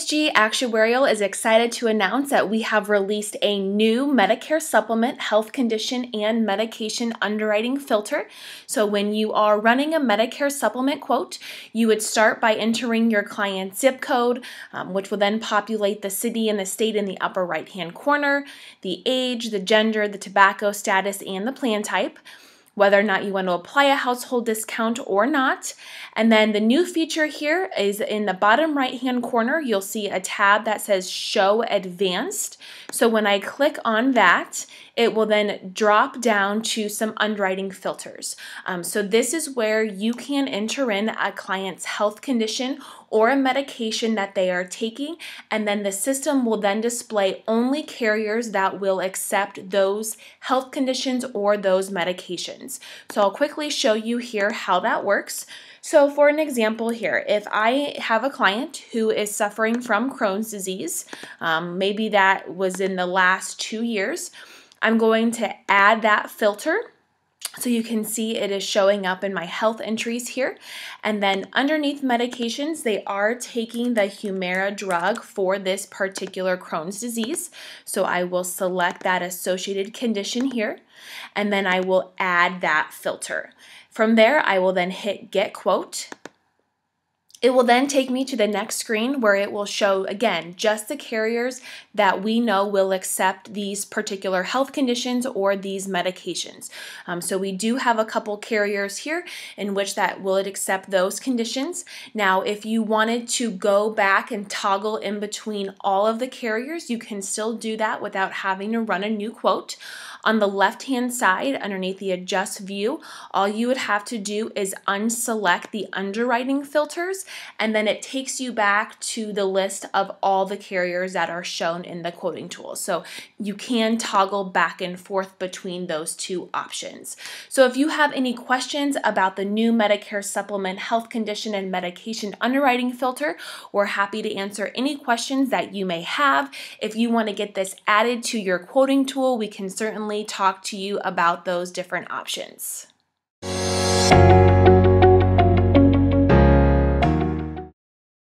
CSG Actuarial is excited to announce that we have released a new Medicare supplement health condition and medication underwriting filter. So when you are running a Medicare supplement quote, you would start by entering your client's zip code, which will then populate the city and the state in the upper right-hand corner, the age, the gender, the tobacco status, and the plan type, whether or not you want to apply a household discount or not. And then the new feature here is in the bottom right-hand corner, you'll see a tab that says Show Advanced. So when I click on that, it will then drop down to some underwriting filters. So this is where you can enter in a client's health condition or a medication that they are taking, and then the system will then display only carriers that will accept those health conditions or those medications. So I'll quickly show you here how that works. So for an example here, if I have a client who is suffering from Crohn's disease, maybe that was in the last 2 years, I'm going to add that filter. So you can see it is showing up in my health entries here. And then underneath medications, they are taking the Humira drug for this particular Crohn's disease. So I will select that associated condition here, and then I will add that filter. From there, I will then hit Get Quote. It will then take me to the next screen where it will show, again, just the carriers that we know will accept these particular health conditions or these medications. So we do have a couple carriers here in which that will accept those conditions. Now, if you wanted to go back and toggle in between all of the carriers, you can still do that without having to run a new quote. On the left-hand side, underneath the Adjust View, all you would have to do is unselect the underwriting filters, and then it takes you back to the list of all the carriers that are shown in the quoting tool. So you can toggle back and forth between those two options. So if you have any questions about the new Medicare supplement health condition and medication underwriting filter, we're happy to answer any questions that you may have. If you want to get this added to your quoting tool, we can certainly talk to you about those different options.